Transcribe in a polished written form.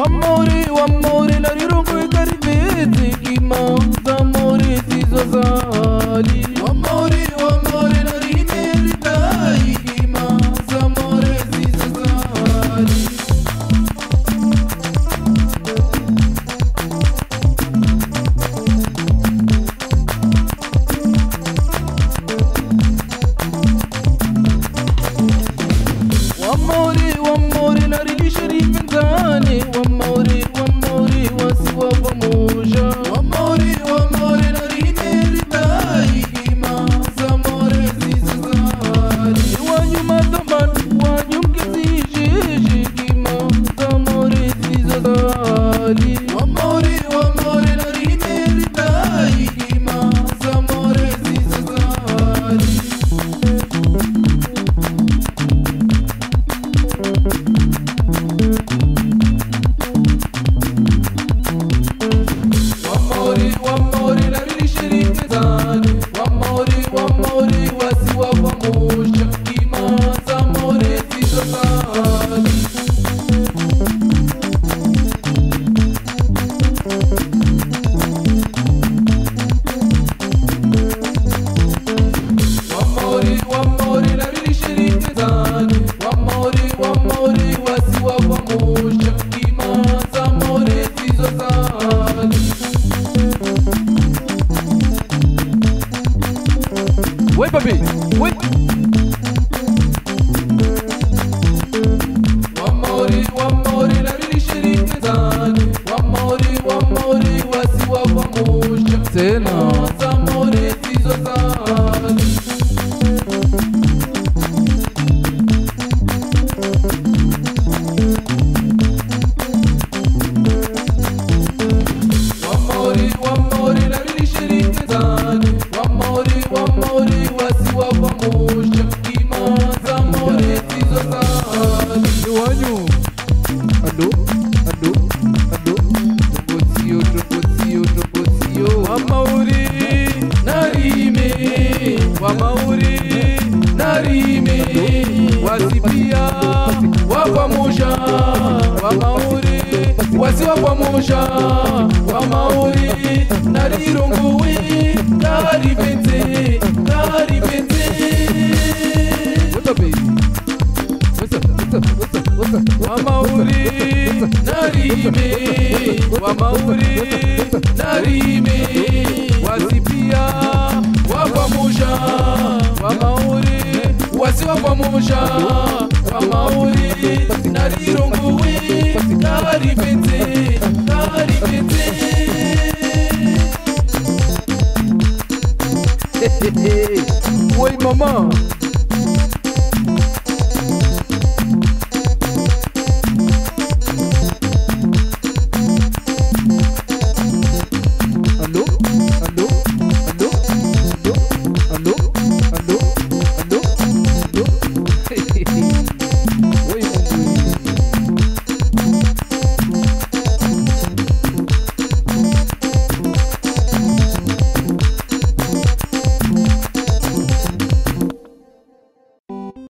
Wamore la rirongo e caripete chi manza amore ti sosali. Wamore la rimeridai chi manza amore ti sosali. Wamore la rilisce riventane. Wamore wasi wa pamoja. Wamore la rimeridai chi manza amore ti sosali. Wanyu mataman wanyu mkezi jeje chi manza amore ti sosali. Wamore la rimeridai chi manza amore ti sosali. Wamore la rilisce riventane. Wamore wasi wa pamoja chi manza amore ti sosali. Wamore la rilisce riventane. Wamore wasi wa pamoja chi manza amore ti sosali. Wait, baby, wait. Wamore la rilisce riventane. Wamore wasi wa pamoja tena amore ti sosali. Wamore la rilisce riventane. Wamore wasi wa pamoja chi manza amore ti sosali. Wanyu ado tropozio Wamore narime wasipia wa pamoja. Wamore wasi wa pamoja. Wamore narirongowe karipete. What's up, baby? What's up? Wamore narime wasipia wa pamoja. Wamore wasi wa pamoja. Wamore narirongowe karipete.